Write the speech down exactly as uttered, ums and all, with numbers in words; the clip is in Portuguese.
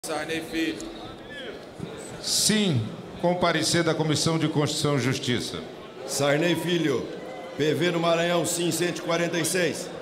Sarney Filho. Sim, comparecer da Comissão de Constituição e Justiça. Sarney Filho. P V do Maranhão, sim, cento e quarenta e seis.